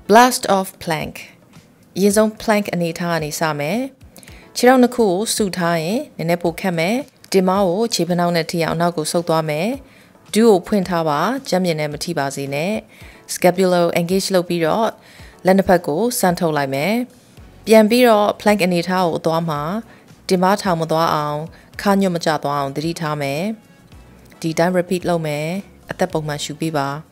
Blast off plank ရင်ဆုံး plank အနေထားကနေစမယ်ခြေထောက်နှစ်ခုကိုစုထားရင်နည်းနည်းပိုခက်မယ်တင်မောင်းကိုခြေဖနှောင်းနဲ့ထိအောင်နောက်ကိုဆုပ်သွားမယ်ဒူးကိုဖွင့်ထားပါကြမ်းမြင်နဲ့မထိပါစေနဲ့ scapula engage လုပ်ပြီးတော့လက်နှစ်ဖက်ကိုဆန့်ထုတ်လိုက်မယ်ပြန်ပြီးတော့ plank အနေထားကိုအသွားမှာတင်ပါထောင်မသွားအောင်ခါညွတ်မကျသွားအောင်သတိထားမယ်ဒီတိုင်း repeat လုပ်မယ်အသက်ပုံမှန်ရှူပေးပါ